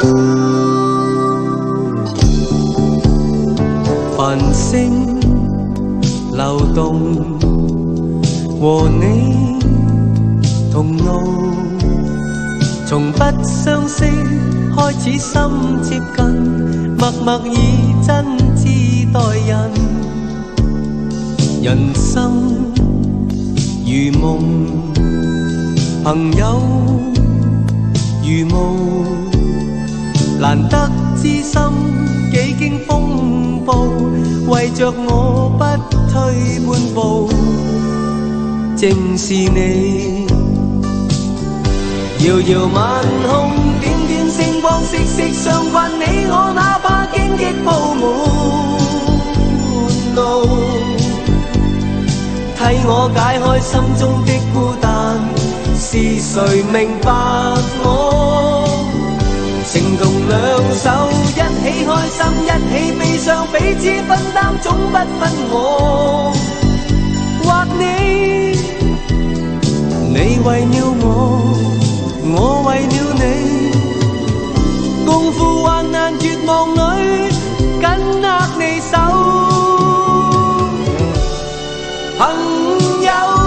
繁星流动，和你同路，从不相识开始心接近，默默以真挚待人。人生如梦，朋友如雾，难得知心几经风暴，为着我不退半步。正是你，遥遥晚空，点点星光，息息相关。你我哪怕荆棘铺满路，替我解开心中的孤单。是谁明白我？情同两手，一起开心，一起悲伤，彼此分担，总不分我或你。你为了我为了你，共赴患难绝望里，紧握你手，朋友。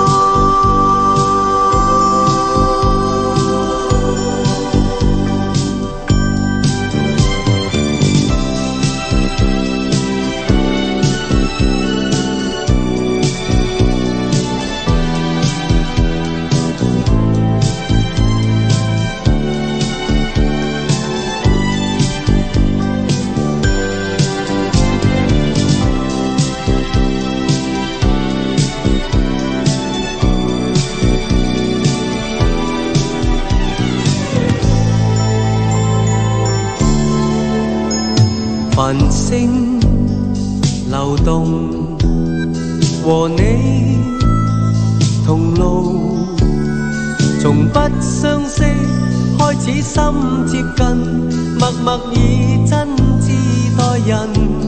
繁星流动，和你同路，从不相识开始心接近，默默以真挚待人。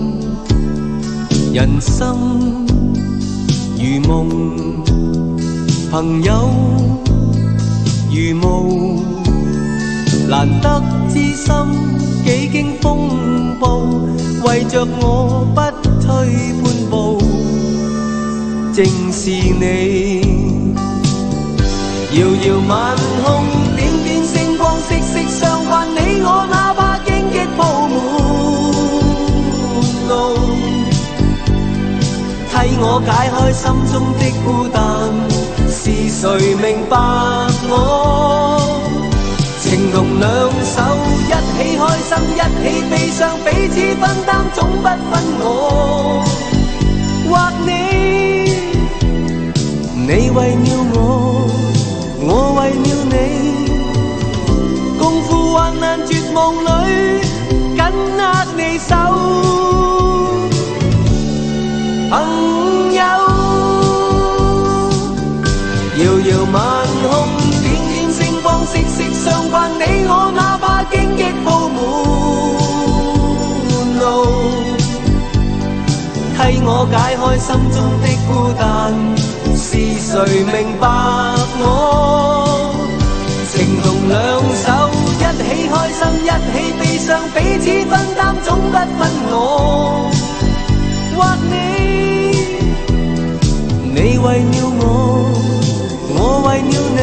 人生如梦，朋友如雾，难得知心几经风暴，为着我不退半步。正是你，遥遥晚空，点点星光，息息相关。你我哪怕荆棘铺满路，替我解开心中的孤单。是谁明白我？情同两手，一起开心，一起悲伤，彼此分担，总不分我或你。你为了我为了你，共赴患难绝望里，紧握你手，朋友。遥遥晚空，点点星光，息息相关。你我哪怕荆棘铺满路，替我解开心中的孤单。是谁明白我？情同两手，一起开心，一起悲伤，彼此分担，总不分我或你。你为了我为了